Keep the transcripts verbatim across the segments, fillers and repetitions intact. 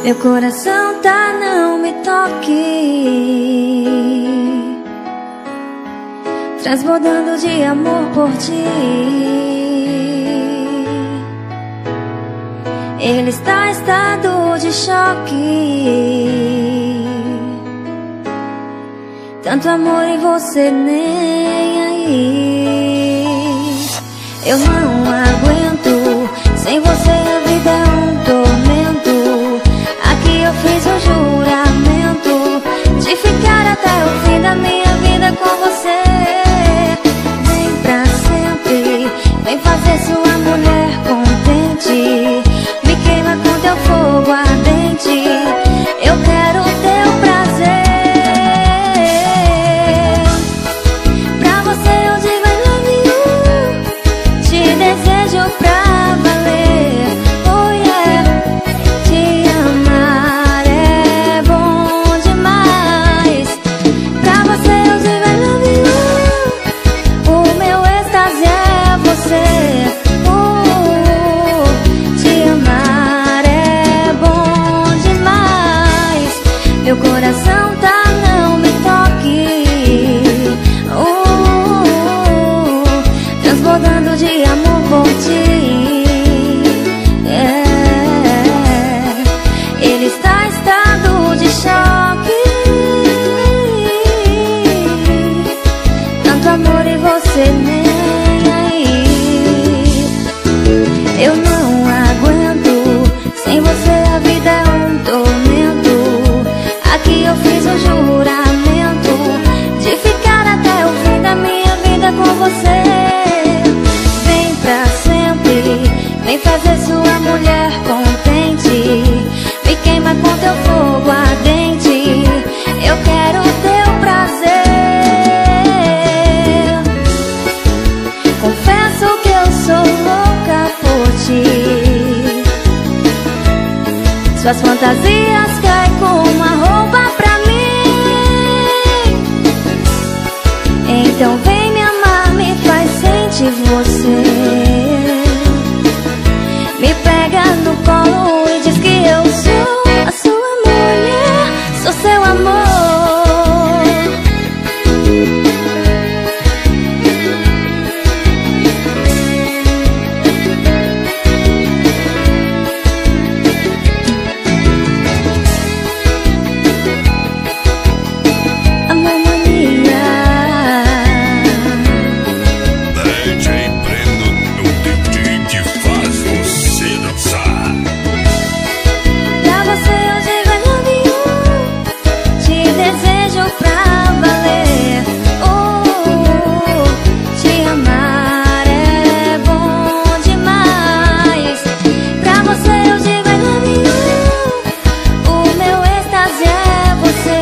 Meu coração tá, não me toque, transbordando de amor por ti. Ele está em estado de choque, tanto amor em você nem aí. Eu não aguento, sem você a vida é um tormento. Aqui eu fiz um juramento de ficar até o fim da minha vida com você. Vem pra sempre, vem fazer sua mulher contente. Me queima com teu fogo ardente, eu quero teu prazer. Pra você eu digo I love you, te desejo pra valer. Oh yeah, te amar é bom demais. Pra você eu digo I love you, o meu êxtase é você. Oh, te amar é bom demais. Meu coração tá, não me toque, oh, transbordando de amor por ti. É. Ele está em estado de choque, tanto amor e você nem aí. Eu não aguento, sem você a vida é um tormento. Aqui eu fiz um juramento de ficar até o fim da minha vida com você. Vem pra sempre, vem fazer sua mulher contente. Me queima com teu fogo ardente, eu quero teu prazer. Confesso que eu sou louca por ti, suas fantasias caem como uma roupa pra mim. Então vem me amar, me faz sentir você. Me pega no colo e diz que eu sou a sua mulher, sou seu amor. Amor mania. D J Breno, o D J que faz você dançar. Pra você eu digo I love you, te desejo pra valer. Oh, te amar é bom demais. Pra você eu digo I love you, o meu êxtase é você.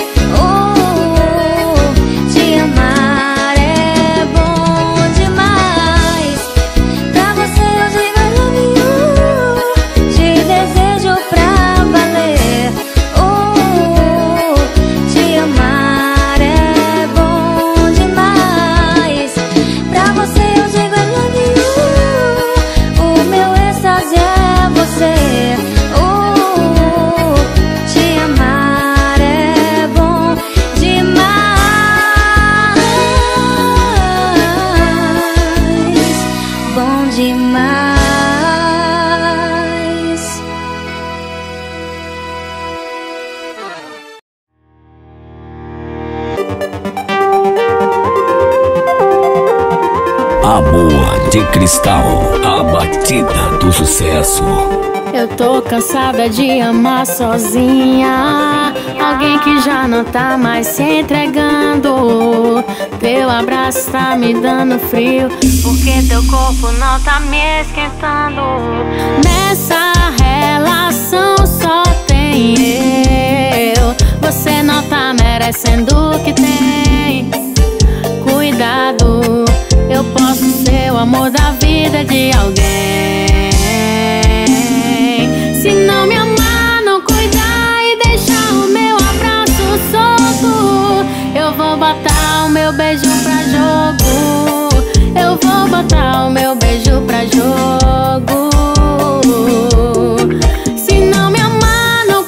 Oh, te amar é bom demais. Pra você eu digo I love you, te desejo pra valer. Oh, te amar é bom demais. Pra você eu digo I love you, o meu êxtase é você. Oh, te amar é bom demais. Bom demais. Amor de Cristal, a batida do sucesso. Eu tô cansada de amar sozinha, alguém que já não tá mais se entregando. Teu abraço tá me dando frio, porque teu corpo não tá me esquentando. Nessa relação só tem eu, você não tá merecendo o que tem. Cuidado, eu posso ser o amor da vida de alguém. Se não me amar, não cuidar e deixar o meu abraço solto, eu vou botar o meu beijo pra jogo. Eu vou botar o meu beijo pra jogo. Se não me amar, não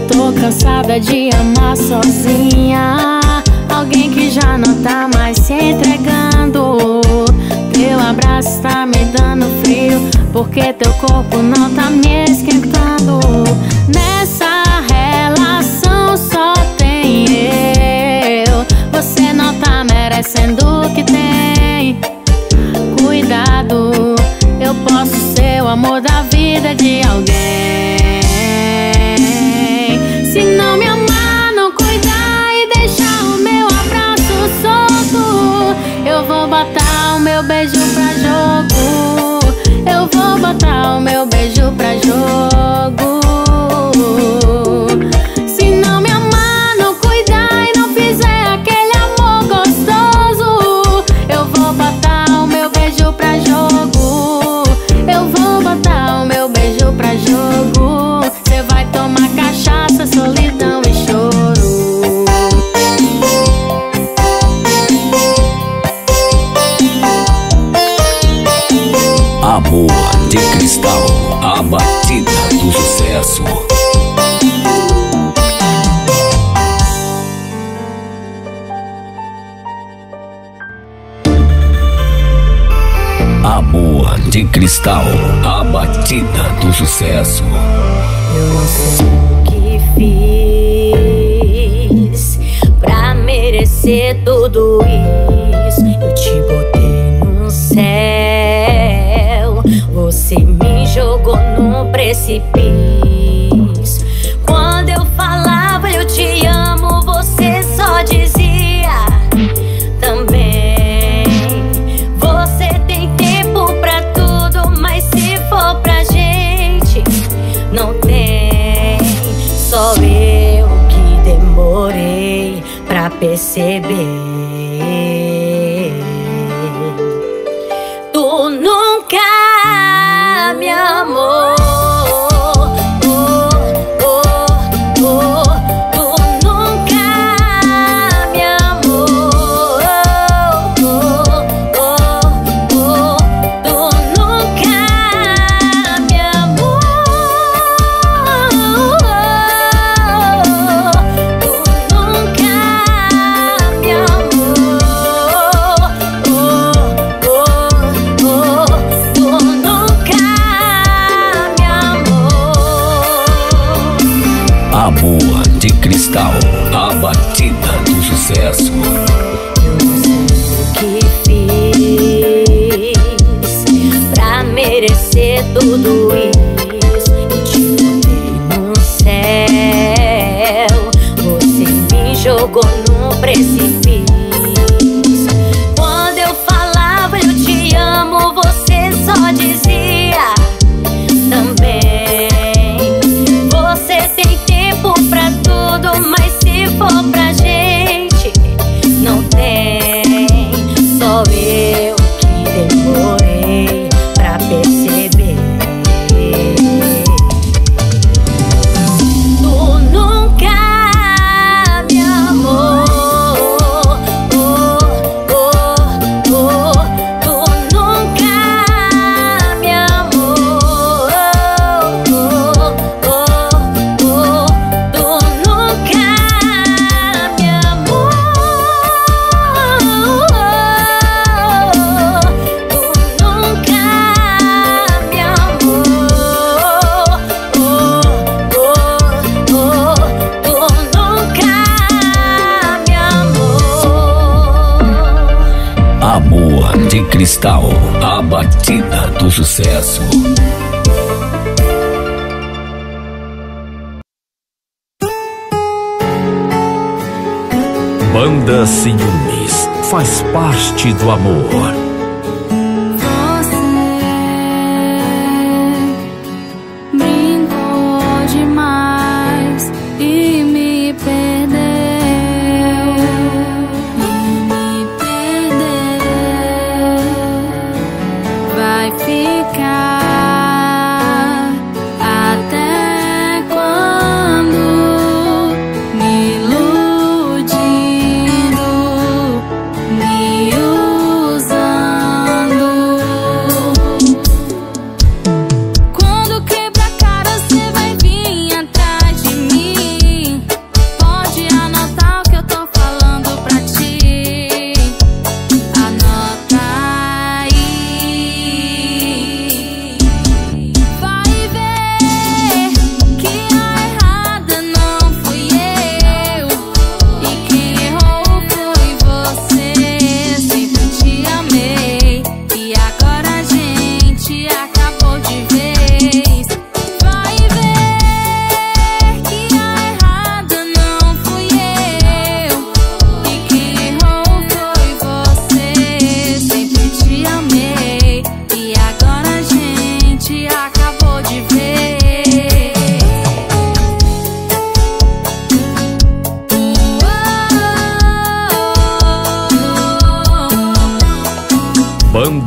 Tô cansada de amar sozinha alguém que já não tá mais se entregando. Teu abraço tá me dando frio, porque teu corpo não tá me esquentando. Nessa relação só tem eu, você não tá merecendo o que tem. Cuidado, eu posso ser o amor da vida de alguém. Se não me amar, não cuidar e deixar o meu abraço solto, eu vou botar o meu beijo pra jogo. Eu vou botar o meu beijo pra jogo. Se não me amar, não cuidar e não fizer aquele amor gostoso, eu vou botar o meu beijo pra jogo. Eu vou botar o meu beijo pra jogo. Cê vai tomar cachaça, solidão e choro. Amor de Cristal, a batida do sucesso. Amor de Cristal, a batida do sucesso. Eu não sei o que fiz pra merecer tudo isso. Eu te botei no céu, você me jogou no precipício. Quando eu falava eu te amo, você só dizia também. Você tem tempo pra tudo, mas se for pra gente, não tem. Só eu que demorei pra perceber. Tu nunca me amou. Amor de Cristal, a batida do sucesso. Eu não sei o que fiz pra merecer tudo isso. Eu te botei no céu, você me jogou no precipício. Quando eu falava eu te amo, você só dizia também. Você tem tempo pra tudo, mas se for pra gente, não tem. Só eu que demorei pra perceber. Tu nunca me amou. Oh, oh, oh. Tu nunca me amou. Oh, oh, oh. Tu nunca me amou. Tu nunca me amou. Tu nunca me amou. Amor de Cristal, a batida do sucesso. Banda Ciúmes faz parte do amor. Você brincou demais e me perdeu. E me perdeu. Vai ficar até quando? Me iludindo, me usando.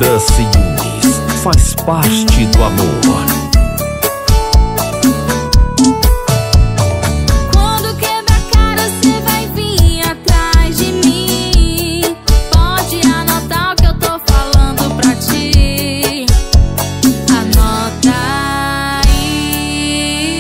Banda Ciúmes faz parte do amor. Quando quebra a cara, cê vai vir atrás de mim. Pode anotar o que eu tô falando pra ti. Anota aí.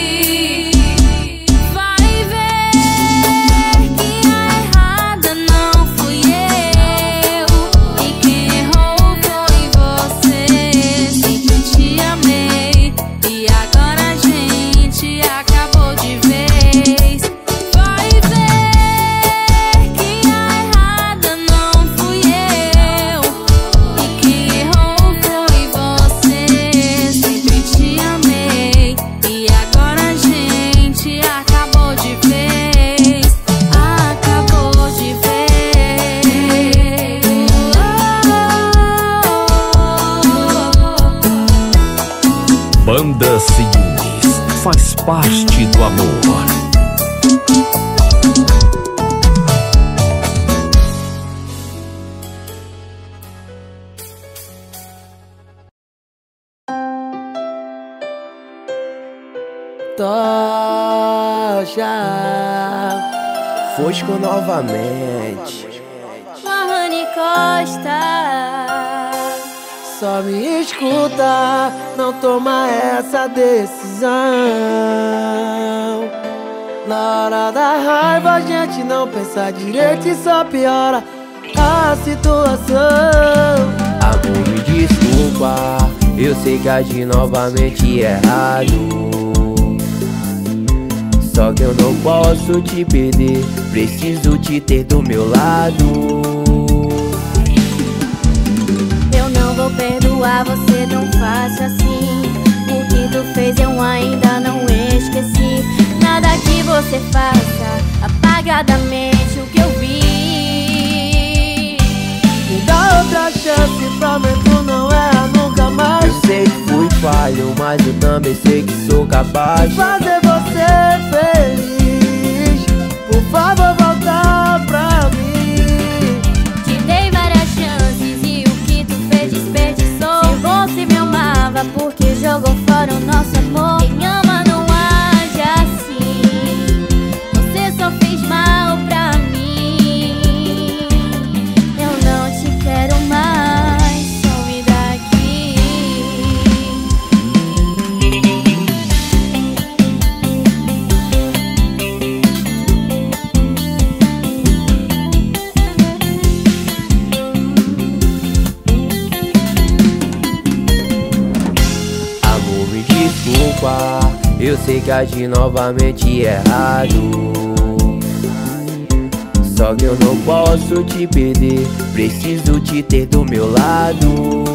Vai ver que a errada não fui eu. E quem errou foi você. Sempre te amei e agora a gente acabou de vez. Vai ver que a errada não fui eu. E quem errou foi você. Sempre te amei e agora a gente acabou de vez. Acabou de vez. Banda Ciúmes faz parte do amor. Tocha Fosco novamente. Marrone Costa. Só me escuta, não toma essa decisão. Na hora da raiva a gente não pensa direito e só piora a situação. Amor, me desculpa, eu sei que agi novamente errado. Só que eu não posso te perder, preciso te ter do meu lado. Eu não vou perdoar você tão fácil assim. O que tu fez eu ainda não esqueci. Nada que você faça apagadamente o que eu vi. Me dá outra chance, prometo não erra nunca mais. Eu sei que fui falho, mas eu também sei que sou capaz de fazer você feliz. Por favor, volta pra mim. Te dei várias chances e o que tu fez desperdiçou. Se você me amava, porque jogou fora o nosso amor. Quem ama não age assim. Você só fez mal pra mim. Eu não te quero mais, some daqui. Amor, me desculpa, eu sei que agi novamente errado. Só que eu não posso te perder, preciso te ter do meu lado.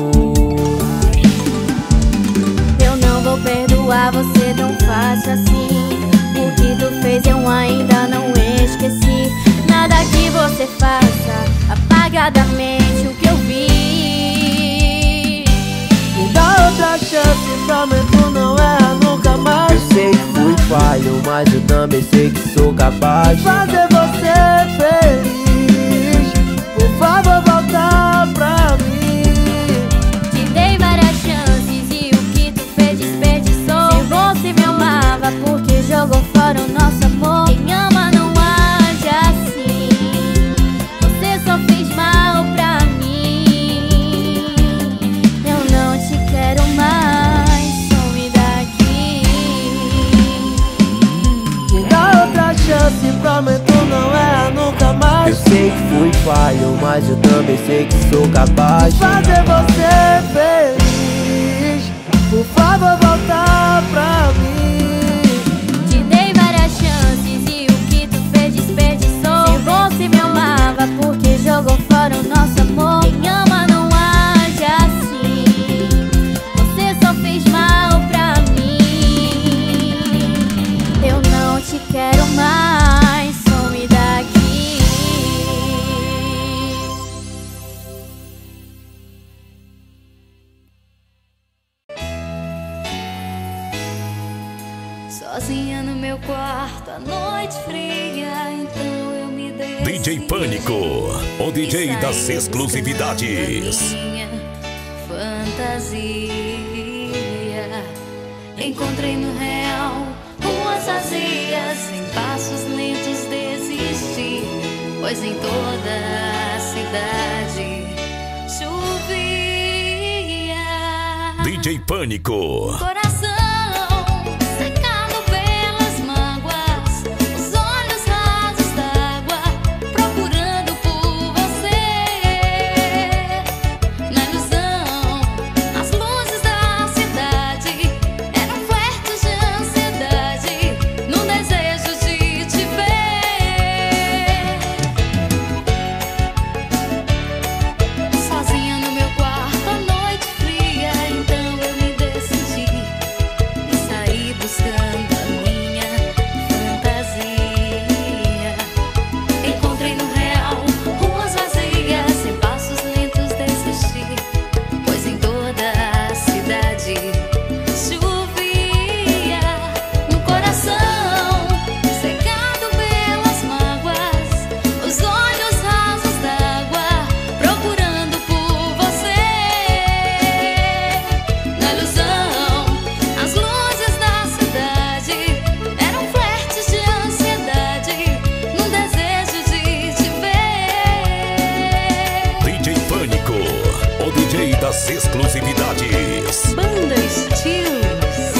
Eu não vou perdoar você tão fácil assim. O que tu fez eu ainda não esqueci. Nada que você faça apagadamente o que eu vi. Me dá outra chance, prometo não erra nunca mais. Eu sei que fui falho, mas eu também sei que sou capaz de fazer você feliz. Por favor, volta pra mim. Te dei várias chances e o que tu fez desperdiçou. Se você me amava, porque jogou fora o nosso amor. Quem ama não age assim. Você só fez mal pra mim. Eu não te quero mais, some daqui. Me dá outra chance, prometo não erra nunca mais. Eu sei que fui falho, mas eu também sei que sou capaz de fazer você feliz. Por favor, volta pra mim. Te dei várias chances e o que tu fez desperdiçou. Se você me amava, porque jogou fora o nosso amor. Quem ama não age assim. Você só fez mal pra mim. Eu não te quero mais, some daqui. Sozinha no meu quarto, a noite fria, então eu me dei. D J Pânico, o D J das exclusividades. fantasia. Encontrei no real ruas vazias, em passos lentos desisti, pois em toda a cidade chovia. D J Pânico. Coração secado pelas mágoas, os olhos rasos d'água, procurando por você. Na ilusão, as luzes da cidade eram flertes de ansiedade, num desejo de te ver. Sozinha no meu quarto, a noite fria, então eu me decidi e saí buscando a minha fantasia. Encontrei no real ruas vazias, em passos lentos desisti, pois em toda a cidade chovia. No coração secado pelas mágoas, os olhos rasos d'água, procurando por você. Na ilusão, as luzes da cidade eram flertes de ansiedade, num desejo de te ver. D J Pânico, o D J das exclusividades. Banda Estilos.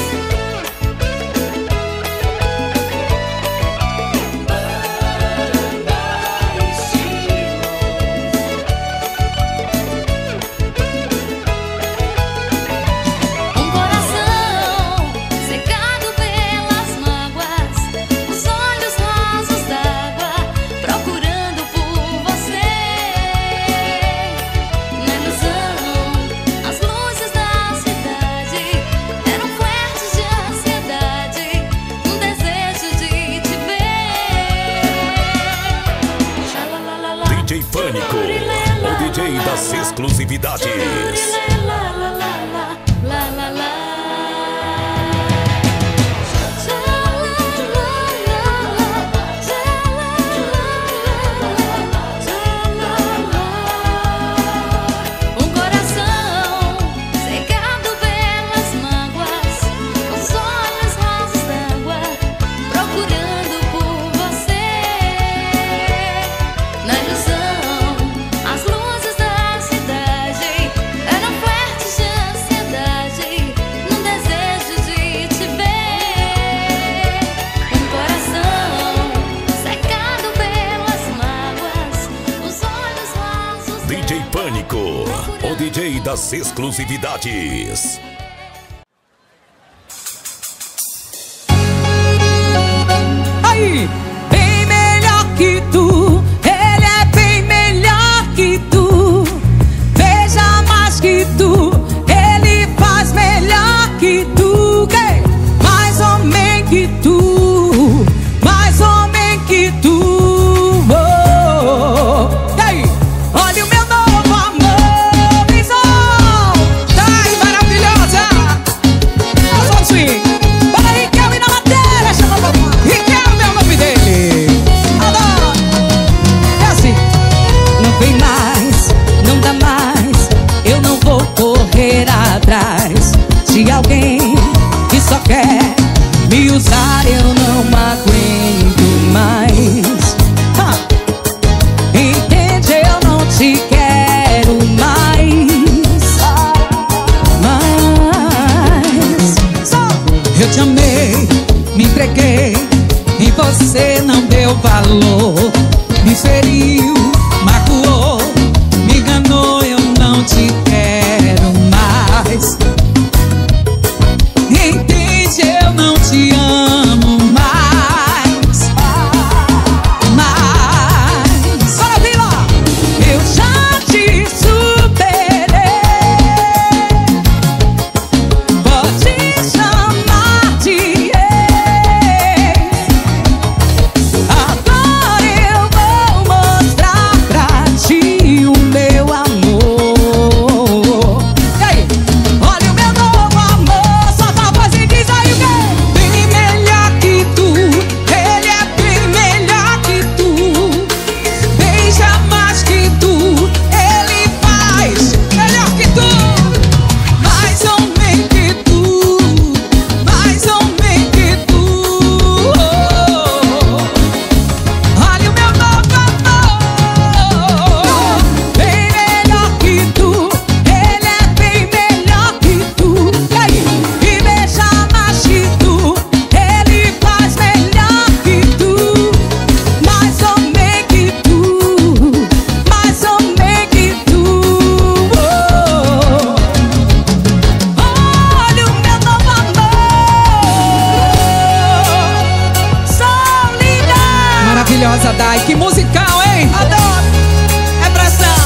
Um coração secado pelas mágoas, os olhos rasos d'água, procurando por você. Na ilusão, as luzes da cidade eram flertes de ansiedade, um desejo de te ver. D J Pânico, o D J das exclusividades. Um coração secado pelas mágoas, os olhos rasos d'água, procurando por você. Na ilusão, as luzes da cidade eram flertes de ansiedade, num desejo de te ver. Um coração secado pelas mágoas, os olhos rasos D J Pânico, o D J das exclusividades. Aí, bem melhor que tu, ele é bem melhor que tu. Veja mais que tu, ele faz melhor que tu. Hey! Mais homem que tu, mais homem que tu. Oh! E aí, olha o meu novo amor, visão. Tá aí, maravilhosa. Nós vamos swing. Bora aí, Kelvin na matéria, chama pra cá. Riquelme é o nome dele. Adoro. É assim. Não vem mais, não dá mais. Eu não vou correr atrás de alguém que só quer me usar. Eu não aguento mais. Ha! Entende? Eu não te quero mais. Mas só eu te amei, me entreguei e você não deu valor. Me feriu, magoou, me enganou. Eu não te quero mais. Entende? Eu não te amo mais. Mas bora, Vila! Eu já te superei. Pode chamar de ex. Agora eu vou mostrar maravilhosa, Dai. Que musical, hein? Adoro! É pressão!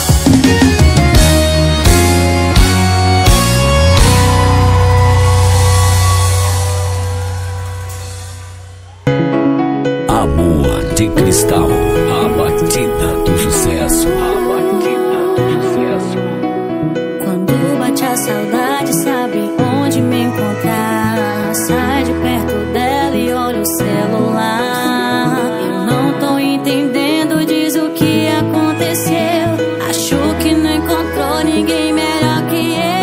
Amor de Cristal, a batida do sucesso, a batida do sucesso. Quando bate a saudade, sabe onde me encontrar. Sai de perto dela e olha o celular. Eu não tô entendendo, diz o que aconteceu. Acho que não encontrou ninguém melhor que eu.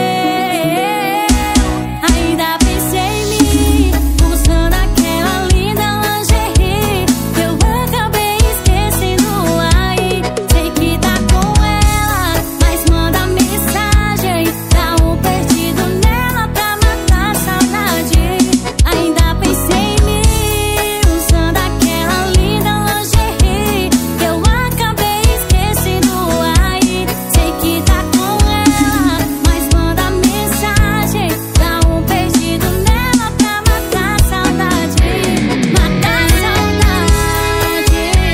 Ainda pensei em mim, usando aquela linda lingerie. Eu acabei esquecendo aí. Sei que tá com ela, mas manda mensagem. Dá um perdido nela pra matar a saudade. Ainda pensei em mim, usando aquela linda lingerie. Eu acabei esquecendo aí. Sei que tá com ela, mas manda mensagem. Dá um perdido nela pra matar a saudade. Matar a saudade.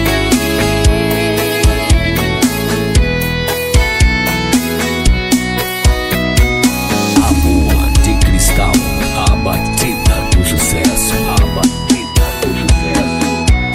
Amor de Cristal, a batida do sucesso, a batida do sucesso.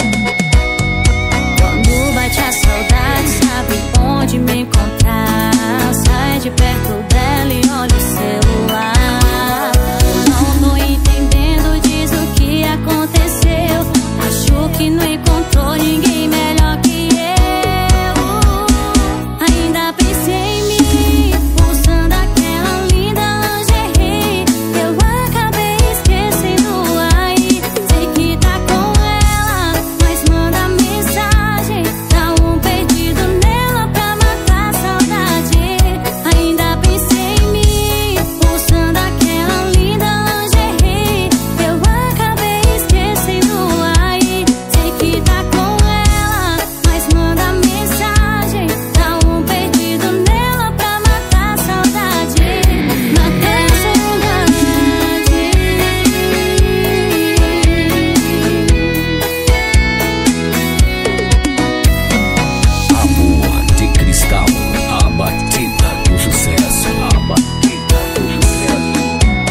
Quando bate a saudade, sabe onde me encontrar. Sai de perto dela e olha o celular. Não tô entendendo, diz o que aconteceu. Acho que não encontrou ninguém melhor que eu. Ainda pensei em mim, usando aquela linda lingerie. Eu acabei esquecendo aí. Sei que tá com ela, mas manda mensagem. Dá um perdido nela pra matar a saudade. Ainda pensei em mim, usando aquela linda lingerie. Eu acabei esquecendo aí. Sei que tá com ela, mas manda mensagem. Dá um perdido nela pra matar a saudade. Matar a saudade. Amor de Cristal, a batida do sucesso, a batida do sucesso.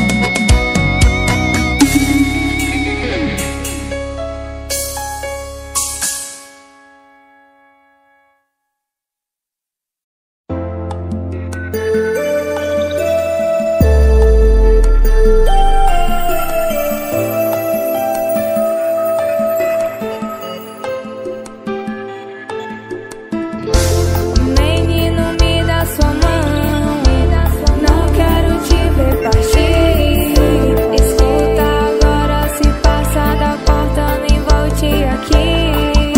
Menino, me dá sua mão. Não quero te ver partir. Escuta agora, se passa da porta, nem volte aqui.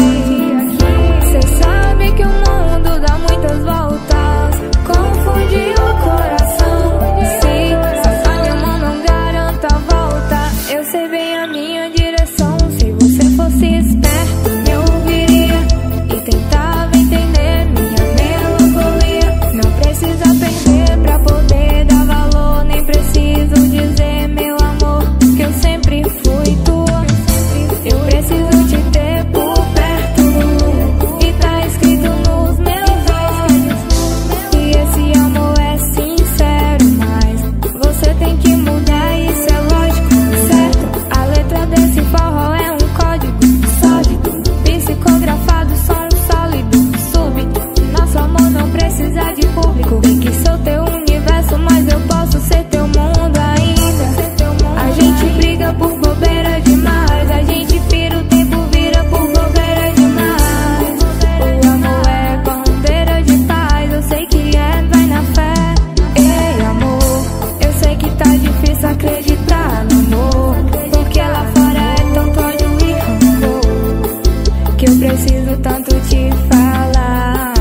Cê sabe que o mundo dá muitas voltas, confunde o coração. Se passar minha mão não garanta a volta, eu sei bem a minha direção. Se você fosse esperto, me ouviria e tentava entender minha melancolia. Não precisa perder pra poder dar valor, nem preciso dizer, meu amor, que eu sempre fui tua. Eu preciso te ter por perto, e tá escrito nos meus olhos. E esse amor é sincero, mas você tem que mudar, isso é lógico, certo? A letra desse forró é um código sólido, psicografado, som sólido, súbito. Nosso amor não precisa de público. Sei que sou teu universo, mas eu posso ser teu mundo ainda. A gente briga por bobeira demais, a gente pira o tempo, vira por bobeira demais. O amor é bandeira de paz, eu sei que é, vai na fé. Ei, amor, eu sei que tá difícil acreditar no amor, porque lá fora é tanto ódio e rancor, que eu preciso tanto te falar.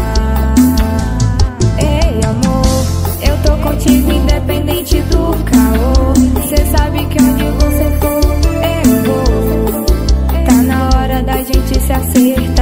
Ei, amor, eu tô contigo independente do caô. Cê sabe que onde você for, eu vou. Tá na hora da gente se acertar.